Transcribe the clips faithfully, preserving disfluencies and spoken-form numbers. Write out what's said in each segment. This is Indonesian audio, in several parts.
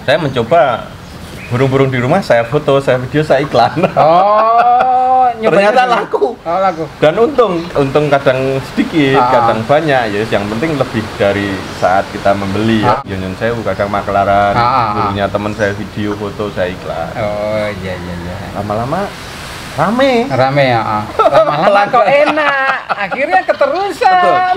saya mencoba burung-burung di rumah, saya foto, saya video, saya iklan. Oh, ternyata laku. Oh, laku. Dan untung, untung kadang sedikit, ah. kadang banyak. Ya, yang penting lebih dari saat kita membeli ah. ya. Nyon sewu kadang maklaran, ah. burungnya teman saya video, foto, saya iklan. Oh, iya iya iya. Lama-lama rame. Rame ya. Ah. Lama-lama kok enak. Akhirnya keterusan.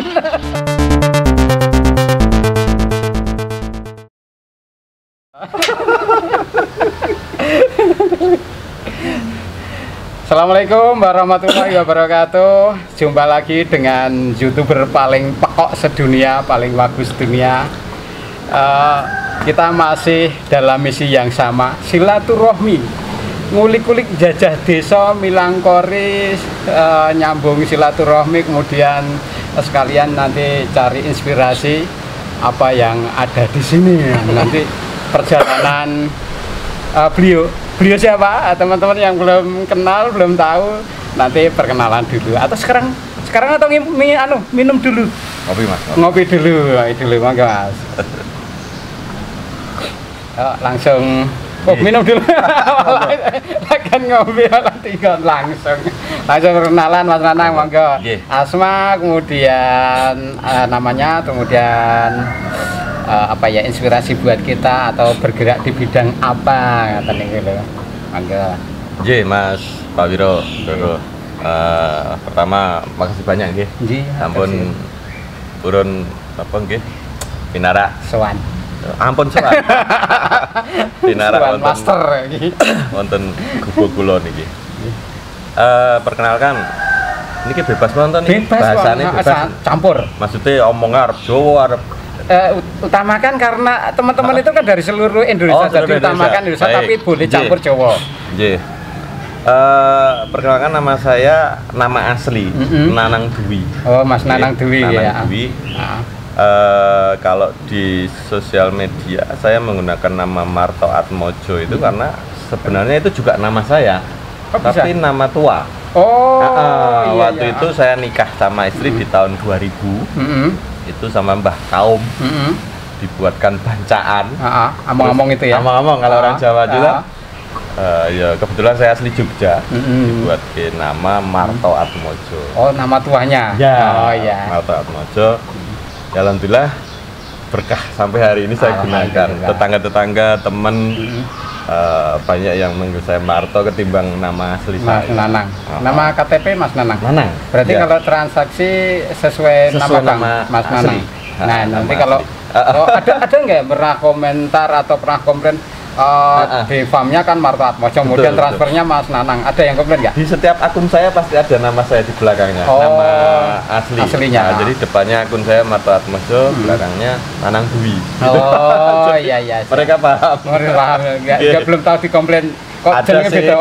Assalamualaikum warahmatullahi wabarakatuh. Jumpa lagi dengan YouTuber paling pekok sedunia, paling bagus dunia. uh, Kita masih dalam misi yang sama, silaturahmi, ngulik-ngulik jajah desa, milangkori, uh, nyambung silaturahmi, kemudian uh, sekalian nanti cari inspirasi apa yang ada di sini. Nanti perjalanan uh, beliau beliau siapa, teman-teman yang belum kenal, belum tahu, nanti perkenalan dulu. Atau sekarang sekarang atau mi, anu minum dulu, ngopi mas, ngopi, ngopi dulu, ngopi dulu mangga mas. Oh, langsung oh, minum dulu. Akan ngopi malah tinggal langsung langsung perkenalan Mas Nanang, mangga. Asma, kemudian uh, namanya, kemudian Uh, apa ya, inspirasi buat kita atau bergerak di bidang apa katanya gitu. Mangga. Nggih, Mas Pak Wiro. Dulu. Uh, pertama makasih banyak nggih. Nggih. Sampun urun apa nggih? Pinara sowan. Ampun sowan. Pinara wonten master iki. Wonten gubuk kula niki. Uh, perkenalkan, niki bebas nonton nih. Bahasane bebas. Campur. Maksudnya omong Arab, Jawa, Arab. Uh, utamakan karena teman-teman itu kan dari seluruh Indonesia, oh, jadi utamakan Indonesia. Baik. Tapi boleh campur Jawa. Nggih. Uh, perkenalkan, nama saya nama asli mm-hmm. Nanang Dwi. Oh, Mas Nanang Dwi. Nanang ya. Dwi. Ah. Uh, kalau di sosial media saya menggunakan nama Marto Atmojo itu hmm. karena sebenarnya itu juga nama saya, oh, tapi bisa? Nama tua. Oh. Uh, uh, iya, waktu iya. itu saya nikah sama istri hmm. di tahun dua ribu. Hmm. Itu sama Mbah Kaum, mm-hmm. dibuatkan bancaan. Among-among itu ya. Among-among kalau orang Jawa juga. Uh, ya kebetulan saya asli Jogja, mm-hmm. dibuatkan nama Marto Atmojo. Oh, nama tuanya. Ya. Oh ya. Marto Atmojo. Ya, alhamdulillah berkah sampai hari ini saya gunakan. Tetangga-tetangga, teman, mm-hmm. uh, banyak yang manggil saya Marto ketimbang nama asli Mas saya. Nanang. Oh. Nama K T P Mas Nanang. Nanang. Berarti ya. Kalau transaksi sesuai, sesuai nama, nama Mas asli. Nanang. Nah, nah nanti kalau oh, ada ada nggak pernah komentar atau pernah komplain uh, di farmnya kan Marto Atmojo, kemudian transfernya Mas Nanang, ada yang komplain nggak? Di setiap akun saya pasti ada nama saya di belakangnya, oh, nama asli. Aslinya. Nah, jadi depannya akun saya Marto Atmojo, hmm. belakangnya Nanang Dwi. Oh iya iya. Mereka paham. Mereka paham. Nggak, yeah. Belum tahu dikomplain kok jenenge beda.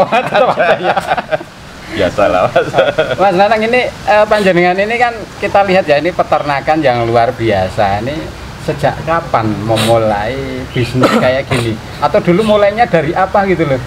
Biasalah Mas. Mas Nanang ini uh, panjenengan ini kan kita lihat ya, ini peternakan yang luar biasa. Ini sejak kapan memulai bisnis kayak gini? Atau dulu mulainya dari apa gitu loh?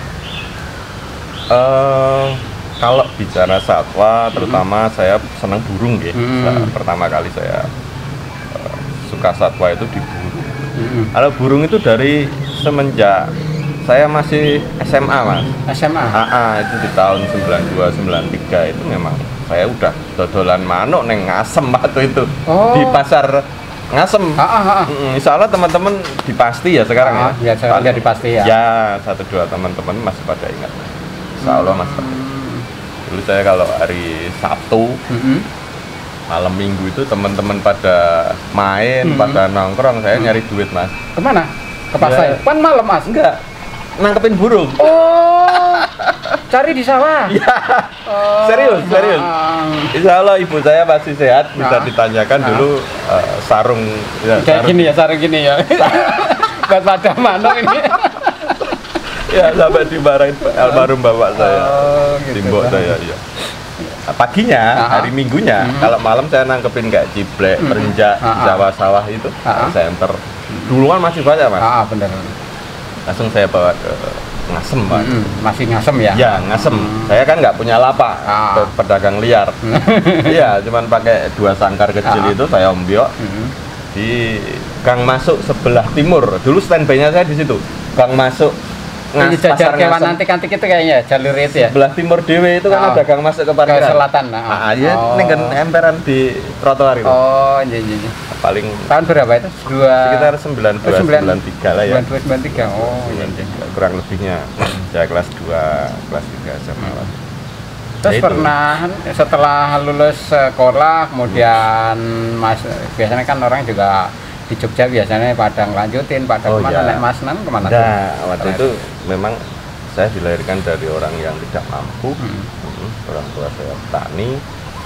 Uh, kalau bicara satwa, terutama mm-hmm. saya senang burung ya. Mm-hmm. Pertama kali saya uh, suka satwa itu di burung. Mm-hmm. Kalau burung itu dari semenjak saya masih S M A Mas. S M A? Ah, itu di tahun sembilan dua sembilan tiga itu memang saya udah dodolan manuk neng Ngasem waktu itu. Oh. Di pasar Ngasem. Ah, ah, ah. Insya Allah teman-teman di Pasti ya sekarang ah, ya. Ya, saya di Pasti ya. Ya, satu dua teman-teman masih pada ingat. Insya Allah Mas. Hmm. Dulu saya kalau hari Sabtu, hmm. malam Minggu itu teman-teman pada main, hmm. pada nongkrong, saya hmm. nyari duit Mas. Kemana? Ke pasar? Ya. Kan malam Mas? Enggak. Nangkepin burung. Oh, cari di sawah. Ya, oh, serius, serius. Nah. Insya Allah ibu saya pasti sehat. Bisa nah. ditanyakan nah. dulu uh, sarung. Ya, kayak sarung. Gini ya, sarung gini ya. Buat pada mana ini? Ya, sampai dimarahin almarhum bapak saya, oh, gitu, simbok saya. Ya. Paginya, uh-huh. hari Minggunya, uh-huh. kalau malam saya nangkepin kayak ciblek, uh-huh. perenjak, uh-huh. sawah-sawah itu, uh-huh. saya enter. Dulu kan masih banyak Mas. Ah, uh-huh, benar. Langsung saya bawa ke Ngasem Pak. Hmm, masih Ngasem ya? Ya, Ngasem. Hmm. Saya kan nggak punya lapak, ah. pedagang liar. Iya, cuman pakai dua sangkar kecil ah. itu saya ombyok hmm. di gang masuk sebelah timur. Dulu standby-nya saya di situ. gang masuk Ini jajar kewan antik-antik itu kayaknya jalur itu ya. Sebelah timur dewe itu kan oh. ada gang masuk ke parkiran. Ke selatan. Nah, ah, ya oh. Ini kan emperan di trotoar itu. Oh, iya iya iya. Paling tahun berapa itu? Dua sekitar sembilan dua sembilan tiga lah ya. sembilan dua sembilan tiga. Oh, iya iya. Kurang lebihnya ya kelas dua, kelas tiga sama lah. Terus ya pernah setelah lulus sekolah kemudian Mas biasanya kan orang juga di Jogja biasanya pada lanjutin pada oh, kemana ya. Naik Mas Nan kemana? Nah, waktu itu memang saya dilahirkan dari orang yang tidak mampu, hmm. Hmm, orang tua saya petani,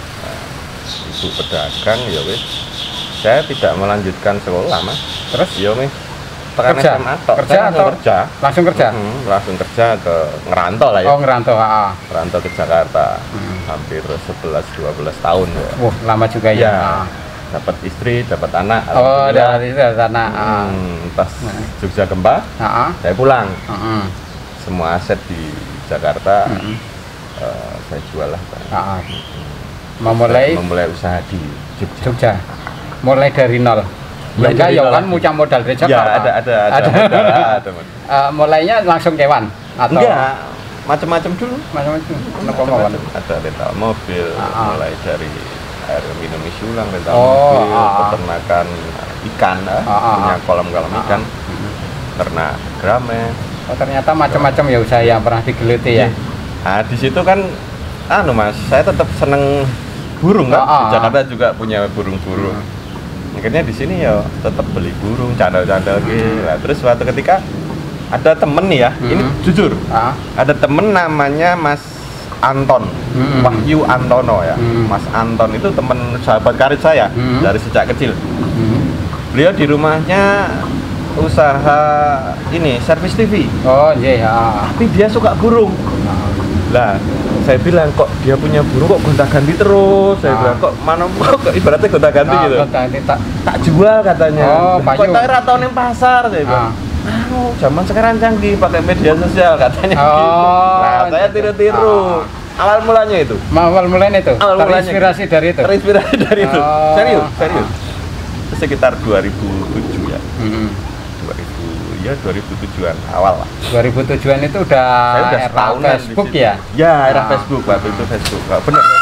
ibu pedagang, ya wes. Saya tidak melanjutkan sekolah mas. Terus? Ya wes. Tekan kerja? S M A tok. Kerja atau kerja? Langsung kerja? Hmm, langsung kerja ke ngerantau lah ya. Oh ngerantau, ah. Ngerantau ke Jakarta, hmm. hampir sebelas dua belas tahun ya. Wah lama juga ya. ya. Dapat istri, dapat anak. Oh, dapat istri, dapat anak. Hmm, pas Jogja gempa, uh-huh. saya pulang. Uh-huh. Semua aset di Jakarta, uh-huh. uh, saya jual lah. Uh-huh. Memulai, memulai usaha di Jogja. Jogja. Mulai dari nol. Ya enggak, ya kan muncul modal dari Jakarta. Ya, ada, ada, ada. ada. Modal, ada modal. Uh, mulainya langsung kewan? Atau? Enggak, macam-macam dulu. Macam-macam. Macam-macam. Ada rental mobil, uh-huh. mulai dari air minum isi ulang, rental oh, mobil, ah, peternakan ikan, ah, ah, punya kolam-kolam ah, ikan, ah, ternak grame. Oh, ternyata macam-macam ya usaha yang pernah digeluti ya. Nah, di situ kan, anu mas, saya tetap seneng burung kan. Ah, ah, di Jakarta juga punya burung-burung. Hmm. Akhirnya di sini ya tetap beli burung, cadel-cadel gitu. Nah, terus suatu ketika ada temen nih ya, hmm. ini jujur, ah. ada temen namanya Mas Anton, hmm. Wahyu Antono ya, hmm. Mas Anton itu teman sahabat karib saya hmm. dari sejak kecil. Hmm. Beliau di rumahnya usaha ini servis T V. Oh iya. Ya. Tapi dia suka burung. Lah, saya bilang kok dia punya burung kok gonta-ganti terus. Saya ah. bilang kok mana kok ibaratnya gonta-ganti nah, gitu. Gonta-ganti tak tak jual katanya. Oh, kok tak ratau ning pasar saya bilang. Ah. Oh, zaman sekarang canggih pakai media sosial katanya oh, gitu. Nah, saya tiru-tiru. Oh. Awal mulanya itu. Awal mulanya itu. Awal terinspirasi mulanya, dari itu. Terinspirasi dari itu. Oh. Serius, serius. Sekitar dua ribu tujuh ya. Mm-hmm. dua ribu ya dua ribu tujuh-an awal lah. dua ribu tujuh-an itu udah, saya udah era Facebook ya? Ya, era oh. Facebook, waktu itu Facebook. Benar Facebook.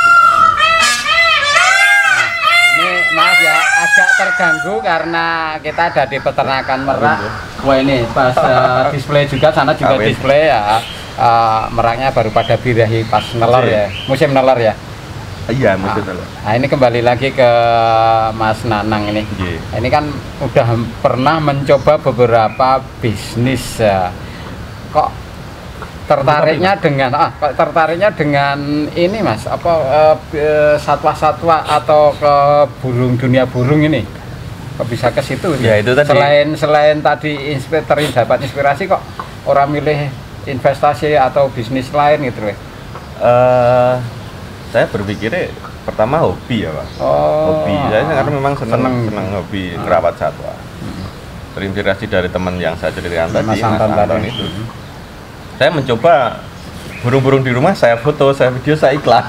Maaf ya, agak terganggu karena kita ada di peternakan Merak. Wah ini pas uh, display juga, sana juga Amin. display ya. Uh, meraknya baru pada birahi pas nelor ya, musim nelor ya. Iya musim nelor. Nah ini kembali lagi ke Mas Nanang ini. Yeah. Ini kan udah pernah mencoba beberapa bisnis ya. Kok tertariknya dengan ah kok tertariknya dengan ini mas apa satwa-satwa uh, atau ke burung dunia burung ini kok bisa ke situ ya itu tadi. Selain selain tadi inspirator dapat inspirasi kok orang milih investasi atau bisnis lain gitu ya? Uh, saya berpikirnya pertama hobi ya pak. Oh, hobi saya karena memang senang senang, senang hobi hmm. merawat satwa. Hmm. Terinspirasi dari teman yang saya ceritakan tadi Mas Anton, Mas Anton itu. Hmm. Saya mencoba burung-burung di rumah, saya foto, saya video, saya iklan.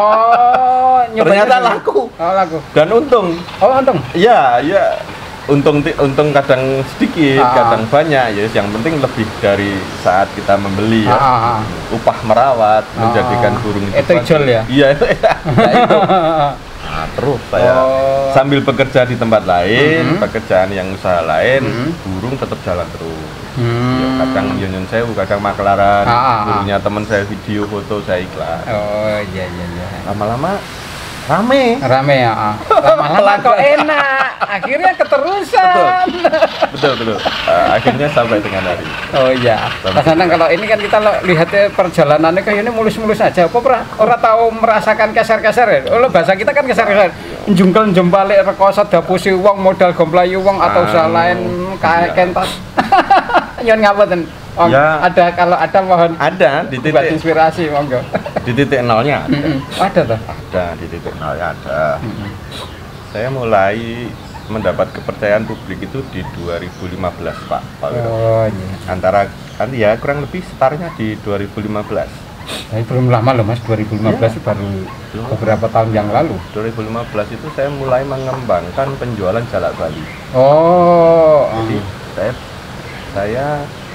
Oh, ternyata laku. Oh, laku. Dan untung. Oh, untung. Iya, iya. Untung untung kadang sedikit, ah, kadang banyak. Ya, yang penting lebih dari saat kita membeli ya. Ah, upah merawat, ah, menjadikan burung itu. Itu jual ya? Iya, itu. Nah, itu. Nah, terus saya oh. sambil bekerja di tempat lain, mm-hmm. pekerjaan yang usaha lain, mm-hmm. burung tetap jalan terus. Hmm. Ya, kadang nyun sewu, kadang maklaran, ah, burungnya ah. teman saya video, foto, saya iklan. Oh iya iya iya. Lama-lama rame. Rame ya. Ah. Lama-lama kok enak. Akhirnya keterusan. Betul betul. betul. Uh, akhirnya sampai dengan hari. Oh iya. Mas Nanang kalau ini kan kita lihatnya perjalanannya kayak ini mulus-mulus aja. Apa pernah orang tahu merasakan keser-keser ya? Oh bahasa kita kan keser-keser. Njungkel jembalik rekoso dapusi uang modal gomplayu uang atau usaha lain kayak kentas. Nyon ngapain? Oh, ya, ada kalau ada mohon ada di titik buat inspirasi monggo. Di titik nolnya ada. Mm-hmm. Ada tuh. Ada di titik nolnya ada. Mm-hmm. Saya mulai mendapat kepercayaan publik itu di dua ribu lima belas Pak. Pak oh iya. Antara kan ya kurang lebih startnya di dua ribu lima belas. Tapi belum lama loh Mas, dua ribu lima belas ya. Baru beberapa tahun yang lalu. dua ribu lima belas itu saya mulai mengembangkan penjualan jalak Bali. Oh. Jadi uh. saya saya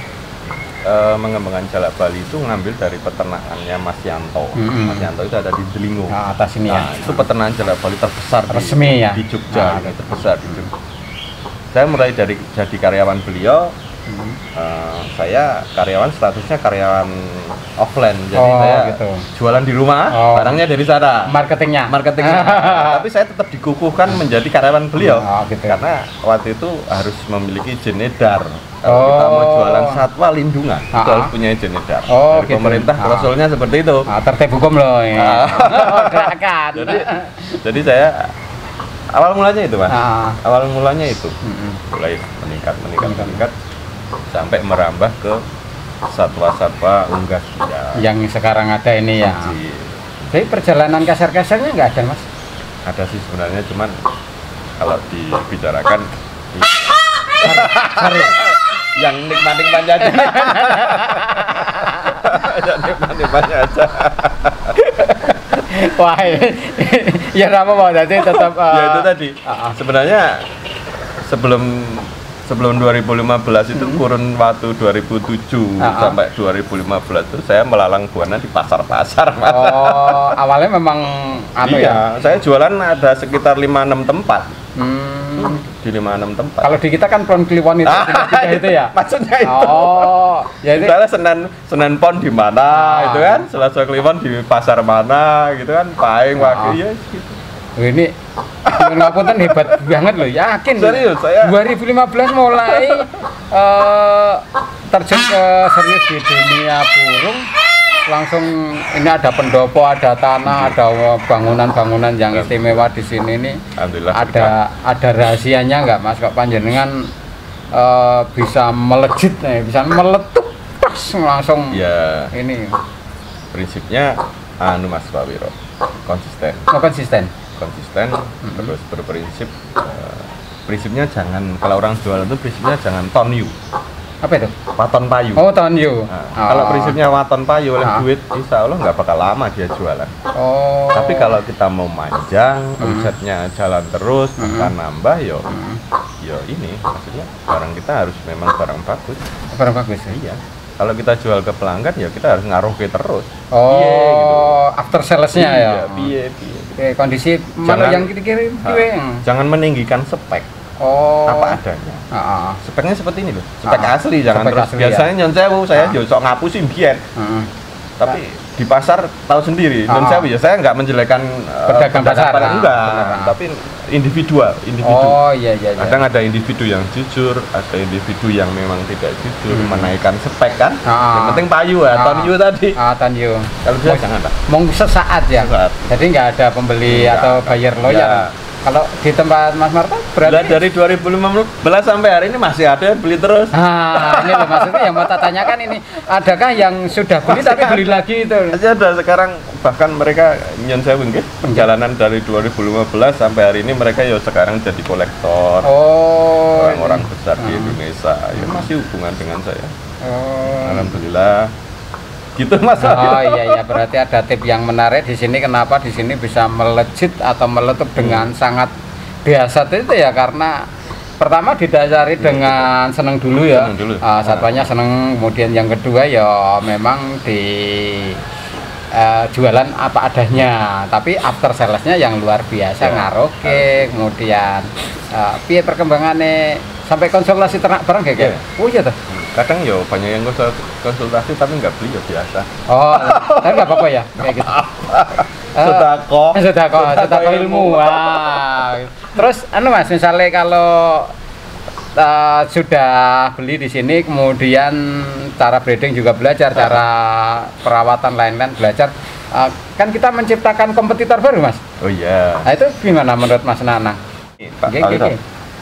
uh, mengembangkan jalak Bali itu ngambil dari peternakannya Mas Yanto. Mm-hmm. Mas Yanto itu ada di Delingo. Nah, atas ini nah, ya. Itu peternakan jalak Bali terbesar resmi di, ya di Jogja, nah, terbesar di Jogja. Saya mulai dari jadi karyawan beliau. Hmm. Uh, saya karyawan statusnya karyawan offline, jadi oh, saya gitu. Jualan di rumah, oh. barangnya dari sana. Marketingnya, marketingnya. Tapi saya tetap dikukuhkan menjadi karyawan beliau, oh, gitu. Karena waktu itu harus memiliki izin edar. Kalau oh. kita mau jualan satwa lindungan, uh-huh. itu harus punya izin edar. Oh, dari gitu. Pemerintah, uh-huh. klausulnya seperti itu. Uh, tertib hukum loh. Ya. Gerakan. jadi, jadi saya awal mulanya itu, Mas. Uh-huh. Awal mulanya itu, uh-huh. mulai meningkat, meningkat, uh-huh. meningkat. Sampai merambah ke satwa-satwa unggas ya. Yang sekarang ada ini ya. Jadi perjalanan kasar-kasarnya nggak ada, Mas? Ada sih sebenarnya, cuman kalau dibicarakan sorry, yang nikmat-nikmatnya aja. Yang nikmat-nikmatnya aja. Wah, ya apa mau tadi tetap uh, ya itu tadi. Uh-uh. Sebenarnya sebelum Sebelum dua ribu lima belas itu hmm. kurun waktu dua ribu tujuh uh-huh. sampai dua ribu lima belas itu saya melalang buana di pasar-pasar, Mas. Oh, awalnya memang anu iya, ya. Saya jualan ada sekitar lima enam tempat. Hmm. Di lima enam tempat. Kalau di kita kan Pon Kliwon itu, ah, itu ya. Maksudnya itu. Oh, jadi misalnya Senen Senen Pon di mana, ah. itu kan? Selasa Kliwon di pasar mana, gitu kan? Paing oh. wakil ya gitu. Ini ngapunten hebat banget loh, yakin. Serius, saya dua ribu lima belas mulai uh, terjun ke serius di dunia burung, langsung ini ada pendopo, ada tanah, ada bangunan-bangunan yang istimewa di sini nih. Alhamdulillah. Ada ada rahasianya nggak, Mas? Kok panjenengan uh, bisa melejit nih, bisa meletup pas langsung. Ya. Ini prinsipnya anu Mas Pak Wiro, konsisten. Oh, konsisten. konsisten mm-hmm. terus berprinsip uh, prinsipnya jangan, kalau orang jualan itu prinsipnya jangan ton you. Apa itu? Waton payu. Oh, ton you. Nah, oh. Kalau prinsipnya waton payu oleh ah. duit, insya Allah nggak bakal lama dia jualan. Oh. Tapi kalau kita mau manjang, mm-hmm. omsetnya jalan terus, mm-hmm. bukan nambah, yo, mm-hmm. yo ini maksudnya barang kita harus memang barang bagus. Barang bagus, iya. Kalau kita jual ke pelanggan ya kita harus ngaruhi terus. Oh, biye, gitu. After salesnya ya. Iya, biye, biye. Oke, kondisi mana yang kirim kirim. Jangan meninggikan spek. Oh. Apa adanya. Uh-uh. Speknya seperti ini loh. Spek uh-uh. asli, jangan spek terus. Asli, biasanya ya? Nyon sewu saya uh-uh. sok ngapusin biyen. Uh-uh. Tapi di pasar tahu sendiri, uh-uh. nyon sewu ya saya nggak menjelekan pedagang uh, pasar, pasar enggak, uh-huh. tapi individual, individu. Oh iya iya. Kadang iya. Ada individu yang jujur, ada individu yang memang tidak jujur, hmm. menaikkan spek kan. Uh-huh. Yang penting payu ya, uh-huh. ton you tadi. Ah, ton you. Kalau bisa jangan Pak. Mau sesaat ya. Sesaat. Jadi nggak ada pembeli enggak. Atau buyer loyal. Ya. Kalau di tempat Mas Marta berarti nah, dari dua ribu lima belas sampai hari ini masih ada yang beli terus. Ah, ini loh maksudnya yang mau tak tanyakan ini, adakah yang sudah beli masih tapi ada. Beli lagi itu? Masih ada sekarang, bahkan mereka nyon sewu nggih, perjalanan dari dua ribu lima belas sampai hari ini mereka ya sekarang jadi kolektor. Oh, orang-orang besar hmm. di Indonesia. Ya masih hubungan dengan saya. Oh. Alhamdulillah. Gitu Mas. Oh iya iya, berarti ada tip yang menarik di sini, kenapa di sini bisa melejit atau meletup dengan hmm. sangat biasa itu ya karena pertama didasari hmm. dengan seneng dulu ya. Seneng dulu. Uh, satwanya seneng, kemudian yang kedua ya memang di uh, jualan apa adanya, tapi after salesnya yang luar biasa ya. Ngaroke, kemudian uh, piye perkembangannya sampai konsultasi ternak bareng kayak gitu. Yeah. Oh iya tuh. Kadang yo banyak yang konsultasi tapi nggak beli ya biasa. Oh, tapi nggak apa-apa ya kayak gitu. Sedako, sedako, sedako ilmu. Wah. Terus, anu Mas, misalnya kalau uh, sudah beli di sini, kemudian cara breeding juga belajar, cara perawatan lain-lain belajar, uh, kan kita menciptakan kompetitor baru Mas. Oh iya. Nah, itu gimana menurut Mas Nanang? Pak, gini, gini.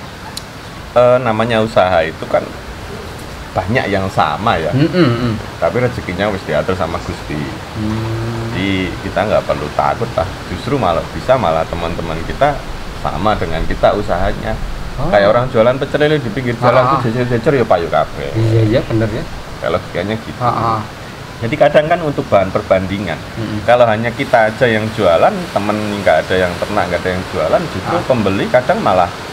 Uh, namanya usaha itu kan banyak yang sama ya, mm -mm. tapi rezekinya harus diatur sama Gusti. Mm. Jadi kita nggak perlu takut lah, justru malah bisa malah teman-teman kita sama dengan kita usahanya. Oh. Kayak orang jualan pecel lele di pinggir jalan ah. tuh jejer-jejer ya payu kafe. Iya iya bener ya. Kalau logikanya gitu. Ah, ah. Jadi kadang kan untuk bahan perbandingan. Mm-hmm. Kalau hanya kita aja yang jualan, temen nggak ada yang ternak, nggak ada yang jualan, justru ah. pembeli kadang malah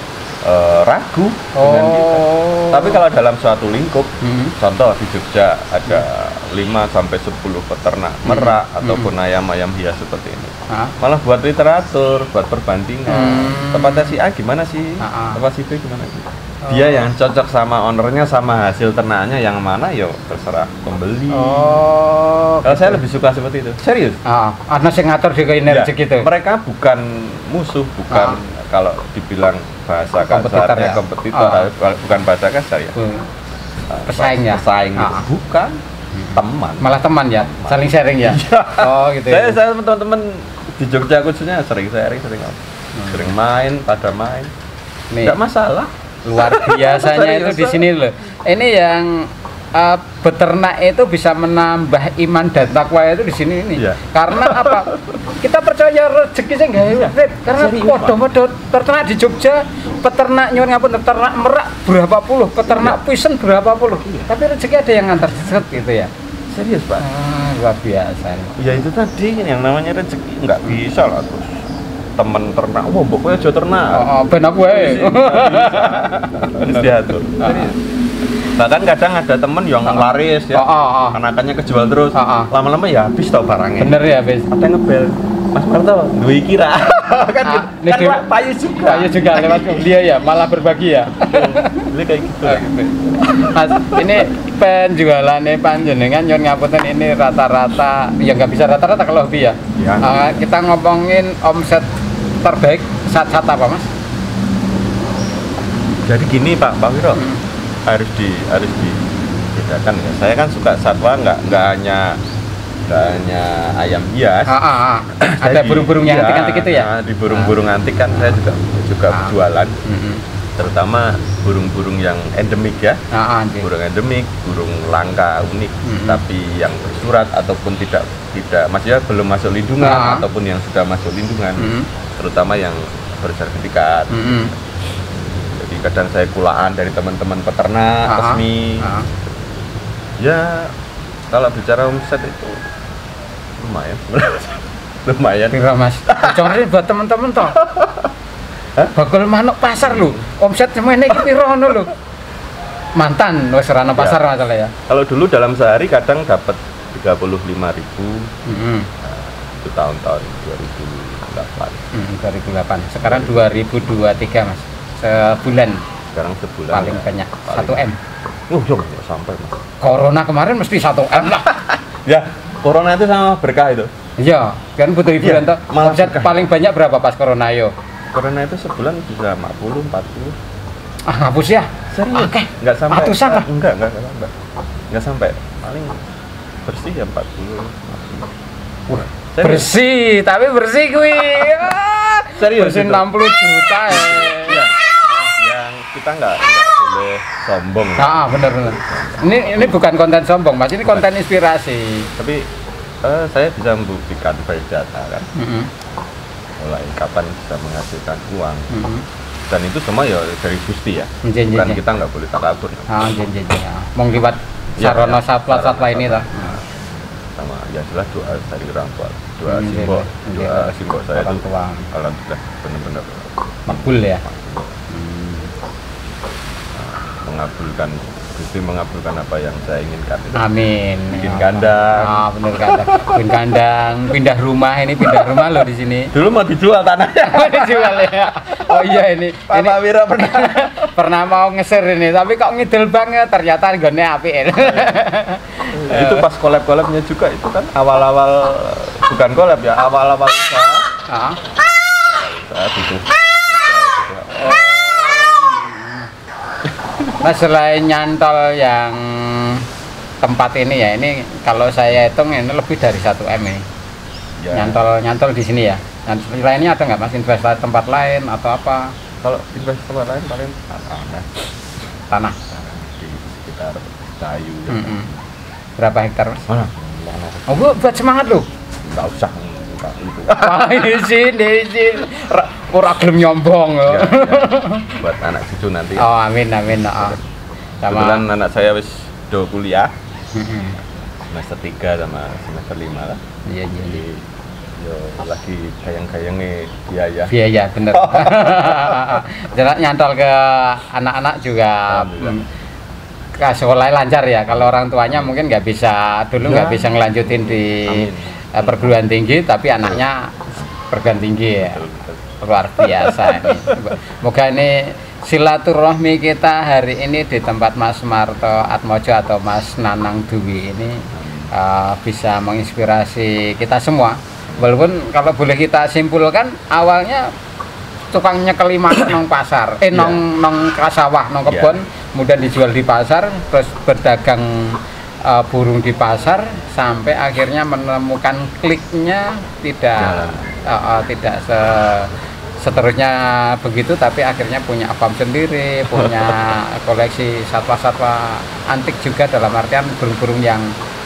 uh, ragu oh. dengan kita. Tapi kalau dalam suatu lingkup, hmm. contoh di Jogja ada lima sampai sepuluh peternak hmm. merak hmm. ataupun ayam-ayam hias seperti ini. Hah? Malah buat literatur, buat perbandingan. Hmm. Tempatnya si A gimana sih? Ha-ha. Tempat si B gimana sih? Dia yang cocok sama ownernya, sama hasil ternaknya yang mana, ya terserah pembeli. Oh. Kalau saya lebih suka seperti itu. Serius? Ah, ada yang ngatur juga ini Ya, rezeki itu. mereka bukan musuh, bukan Ah. kalau dibilang bahasa Kompetitor kasarnya ya? kompetitor, Ah. bukan bahasa kasar ya. Hmm. Pesaing ya? Pesaing gitu. Ah. Bukan teman. Malah teman ya, saling sharing ya. Iya. Oh gitu. Saya Ya. saya teman-teman di Jogja khususnya sering sharing, sering apa? Hmm. Sering main, pada main. Nih, Enggak masalah. luar biasanya itu di sini loh. Ini yang uh, beternak itu bisa menambah iman dan takwa itu di sini ini. Iya. Karena apa? Kita percaya rezeki sing gawe urip. Karena Serius, podo-podo ternak di Jogja, peternak nyuwun ngapun peternak merak berapa puluh, peternak Iya. pisen berapa puluh. Tapi rezeki ada yang ngantar set gitu ya. Serius, Pak. Ah, luar biasa. Ya itu tadi yang namanya rezeki, nggak bisa lah terus temen ternak, wah pokoknya aja ternak. Oh, ben aku wae. Harus diatur. Bahkan kadang ada temen yang laris ya, Oh, oh, oh. anakannya kejual terus, Oh, oh. lama-lama ya habis tau barangnya. Bener ya, Bis. Ada yang ngebel, Mas Parto, duwe kira. kan Ah, gitu. ini kan duwe- Pak, payu juga. Ayo juga lewat ke dia ya, malah berbagi ya. Ini kayak gitu. Oh, gitu. Mas, ini penjualannya panjenengan nyon ngapunten ini rata-rata, ya nggak bisa rata-rata kalau hobi ya. Ya. Uh, kita ngomongin omset terbaik saat saat apa, Mas? Jadi gini Pak, Pak Wiro, Hmm. harus di harus dibedakan ya. Saya kan suka satwa, nggak nggak hanya nggak hanya ayam hias. Ah, ah, ah. Saya Ada di- burung-burung yang iya, antik-antik itu ya? nah, di burung-burung antik kan saya juga juga Ah. jualan, Mhm. terutama burung-burung yang endemik ya. Ah, ah, anjing. Burung endemik, burung langka unik, Mhm. tapi yang bersurat ataupun tidak tidak maksudnya belum masuk lindungan Ah. ataupun yang sudah masuk lindungan, Mhm. terutama yang bersertifikat. Mhm. Jadi kadang saya kulaan dari teman-teman peternak Ah, resmi. ah. Ya kalau bicara omset itu lumayan, lumayan. Piro, Mas? Bocorin buat teman-teman toh. Hah? Bakul manuk pasar lho. Omset semene iki piro ngono lho. Mantan wis ora ana pasar Ya. masalah ya. Kalau dulu dalam sehari kadang dapat tiga puluh lima ribu, Mhm. itu tahun-tahun dua ribu delapan. Hmm, dua ribu delapan. Sekarang dua ribu dua puluh tiga, Mas. Sebulan Sekarang sebulan paling ya, banyak paling- satu M. Oh, jom, nggak sampai mas. Corona kemarin mesti satu M lah. Ya, corona itu sama berkah itu. Iya, kan butuh hiburan Iya, toh. malah Omset berkah. paling banyak berapa pas corona yo? Corona itu sebulan bisa lima puluh, empat puluh. Ah, ngapus ya. Serius? Oke. Nggak sampai. Ratusan lah. Enggak, enggak, enggak sampai. Enggak sampai. Paling bersih ya empat puluh, lima puluh. Wah, Serius? bersih, tapi bersih kuwi. Ah, Serius bersih itu? enam puluh juta ya. Iya. Yang kita nggak nggak boleh sombong. Ah, bener bener. Ini ini bukan konten sombong, Mas. Ini konten inspirasi. Tapi eh, saya bisa membuktikan by data kan, Mhm. mulai kapan bisa menghasilkan uang. Mhm. Dan itu semua ya dari Gusti ya. Nggih, nggih, Bukan nggih. kita nggak boleh takabur. Ah, jen jen jen. Mong liwat Ya, sarana ya. satwa-satwa ini toh. Sama ya jelas doa dari orang tua. Doa Hmm, simbol, iya, doa iya. simbol saya Orang itu tua. alhamdulillah benar-benar Makbul ya. mengabulkan, Gusti mengabulkan apa yang saya inginkan itu. Amin. Bikin Ya. kandang. Ah, bener kandang. Bikin kandang, pindah rumah ini pindah rumah loh di sini. Dulu mau dijual tanahnya. Oh, dijual ya. Oh iya ini. Pak Ini Wiro pernah. pernah mau ngeser ini, tapi kok ngidul banget ternyata nggone apik. Itu pas collab-collabnya juga itu kan awal-awal, bukan collab ya, awal-awal usaha. Ah. Saya butuh. Nah, selain nyantol yang tempat ini ya, ini kalau saya hitung ini lebih dari satu M ini. Ya, Nyantol nyantol di sini ya. Dan lainnya ada nggak Mas investasi tempat lain atau apa? kalau investor lain paling tanah Tanah. di sekitar Kayu. Ya. Mm-mm. Berapa hektar Mas? Mana? Oh, Bu, buat semangat lu. Nggak usah enggak itu. Wah, izin, izin. Ra- Ora gelem nyombong. Ya, ya. Buat anak cucu nanti. Oh, amin amin. Oh. Kebetulan Sama anak saya wis do kuliah Mm-mm. semester tiga sama semester lima lah. Iya, iya, iya. Jadi Yo lagi gayang-gayangnya biaya. Biaya bener. Jadi nyantol ke anak-anak juga ke sekolah lancar ya. Kalau orang tuanya mungkin nggak bisa dulu nggak ya. bisa ngelanjutin di uh, perguruan tinggi, tapi anaknya perguruan tinggi ya. Betul, betul. Luar biasa ini. Moga ini silaturahmi kita hari ini di tempat Mas Marto Atmojo atau Mas Nanang Dwi ini uh, bisa menginspirasi kita semua. Walaupun kalau boleh kita simpulkan awalnya tukang nyekeli manuk nong pasar, eh nong yeah. nong sawah, nong kebun, yeah. kemudian dijual di pasar, terus berdagang uh, burung di pasar, sampai akhirnya menemukan kliknya tidak uh, uh, tidak se seterusnya begitu, tapi akhirnya punya farm sendiri, punya koleksi satwa-satwa antik juga, dalam artian burung-burung yang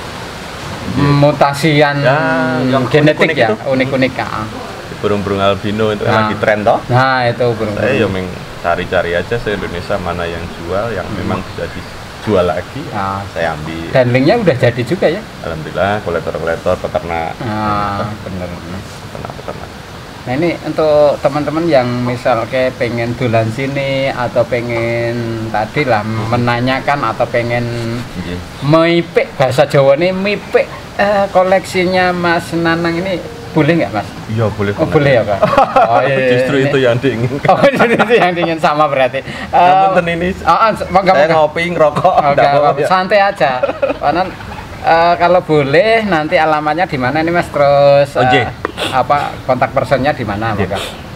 mutasian ya, yang genetik unik ya, unik-unik ya. Burung-burung albino itu nah, lagi tren toh. Nah, itu burung. Saya ya cari-cari aja se Indonesia mana yang jual, yang hmm. memang bisa dijual lagi. Nah, saya ambil. Dan linknya udah jadi juga ya. Alhamdulillah, kolektor-kolektor, peternak. Nah, bener. Peternak-peternak. Nah, ini untuk teman-teman yang misal kayak pengen dolan sini atau pengen tadi lah menanyakan atau pengen yeah. mipik, bahasa Jawa ini mipik eh, koleksinya Mas Nanang ini boleh nggak Mas? Iya boleh. Oh boleh ya Pak. Oh iya. Justru ini. Itu yang diinginkan. Oh itu yang diingin sama berarti. Uh, Namun ini. Oh, oh, saya ngopi ngerokok. Oh, santai aja. Karena uh, kalau boleh nanti alamatnya di mana nih Mas, terus uh, okay. apa kontak personnya di mana? Okay.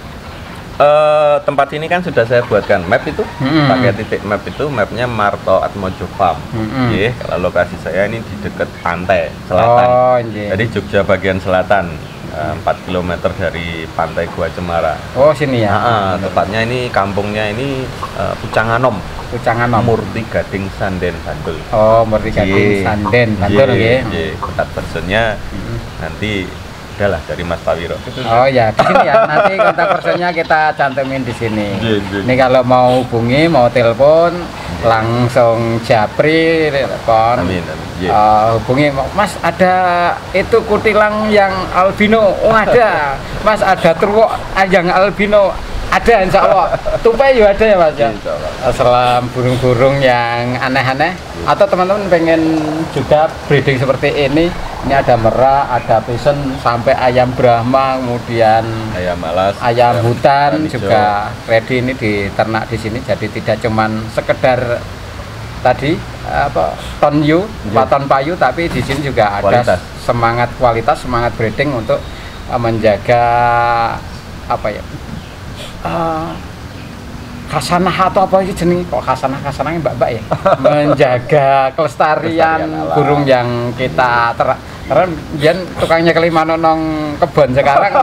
Uh, tempat ini kan sudah saya buatkan map itu, hmm. pakai titik map itu, mapnya Marto Atmojo Farm. Hmm. Yeah, kalau lokasi saya ini di dekat pantai selatan. Oh, yeah. Jadi Jogja bagian selatan, uh, empat kilometer dari pantai Gua Cemara. Oh sini ya? Nah, uh, tepatnya ini kampungnya ini uh, Pucanganom. Pucanganom. Murti Gading Sanden Bantul. Oh Murti Gading yeah. Sanden Bantul ya. Yeah. Kontak personnya hmm. nanti adalah dari Mas Tawiro. Oh ya, di sini ya. Nanti kontak personnya kita cantumin di sini. Ini kalau mau hubungi, mau telepon, langsung japri, telepon. Amin. amin. Uh, hubungi, Mas ada itu kutilang yang albino, oh ada. Mas ada terwok yang albino, ada insya Allah. Tupai juga ada ya Mas ya. Selam burung-burung yang aneh-aneh. Atau teman-teman pengen juga breeding seperti ini, ini ada merak, ada pisen, sampai ayam Brahma, kemudian ayam malas, ayam hutan juga ready ini diternak di sini. Jadi tidak cuman sekedar tadi apa tonyu, paton payu, tapi di sini juga ada kualitas. semangat kualitas, semangat breeding untuk uh, menjaga apa ya? Uh, khasanah atau apa itu jenis kok khasanah khasanahnya mbak-mbak ya menjaga kelestarian burung yang kita ter karena dia tukangnya kelima nong kebun sekarang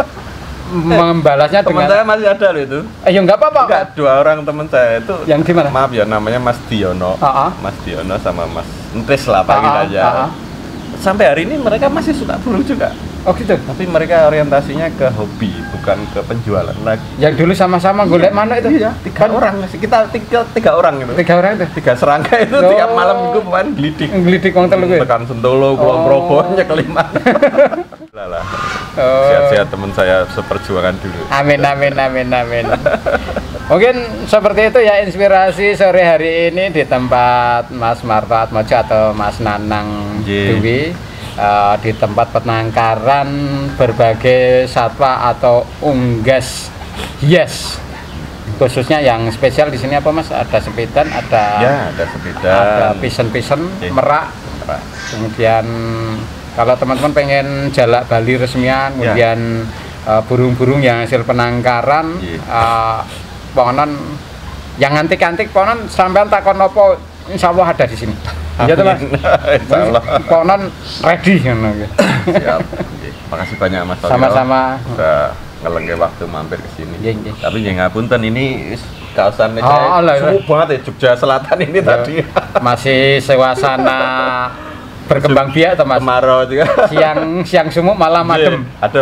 membalasnya teman dengan saya masih ada loh itu eh ya nggak apa-apa enggak, dua orang teman saya itu yang di mana maaf ya namanya Mas Diono uh-huh. Mas Diono sama Mas Entis lah panggil uh-huh. aja uh-huh. sampai hari ini mereka masih suka burung juga. Oh gitu. Tapi mereka orientasinya ke hobi, bukan ke penjualan lagi. Yang dulu sama-sama golek mana itu? Iya, tiga kan orang. Kita tiga, tiga orang itu. Tiga orang itu. Tiga serangga itu oh. tiap malam minggu pemain gelidik. Gelidik wong telu kuwi. Tekan Sentolo, Kulon Progonya kelima. Lah. Oh. Sehat-sehat teman saya seperjuangan dulu. Amin amin amin amin. Mungkin seperti itu ya inspirasi sore hari ini di tempat Mas Marto Atmojo atau Mas Nanang Dwi. Uh, di tempat penangkaran berbagai satwa atau unggas hias, khususnya yang spesial di sini apa Mas? Ada sepidan, ada ya, ada sepidan, ada pisen-pisen, okay. merak. merak. Kemudian kalau teman-teman pengen jalak Bali resmian, kemudian ya. uh, burung-burung yang hasil penangkaran, yeah. uh, pohonan yang antik-antik, pohonan sampean takon apa, insya Allah ada di sini. Ya teman, pohonan ready kan? Siap. Makasih banyak Mas. Sama-sama. Udah ngelengke waktu mampir ke sini. Iya, iya. Tapi ya ngapunten ini kawasan ini oh, seru banget ya Jogja Selatan ini ya. Tadi. Masih suasana berkembang biak atau Mas? Kemarau juga. Siang siang sumuk malam adem. Adem.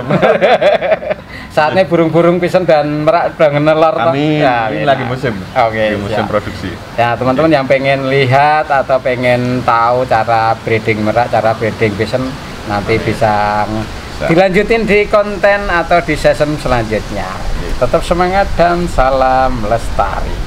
Saatnya burung-burung pisen dan merak udah ngelor. Amin. Ya, ini lagi musim. Oke. Okay, lagi musim ya. produksi. Ya teman-teman yang pengen lihat atau pengen tahu cara breeding merak, cara breeding pisen, nanti bisa bisa. Dilanjutin di konten atau di season selanjutnya. Tetap semangat dan salam lestari.